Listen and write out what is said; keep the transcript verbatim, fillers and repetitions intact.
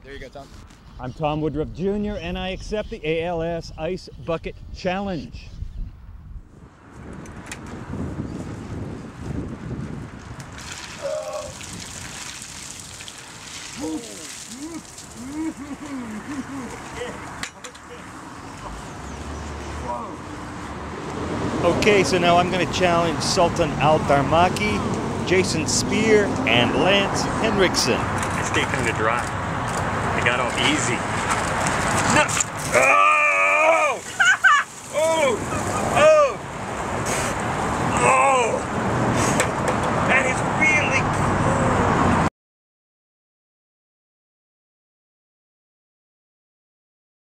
There you go, Tom. I'm Tom Woodruff Junior and I accept the A L S Ice Bucket Challenge. Okay, so now I'm going to challenge Sultan Al Darmaki, Jason Speer, and Lance Henriksen. I stayed kind of dry. I got off easy. No.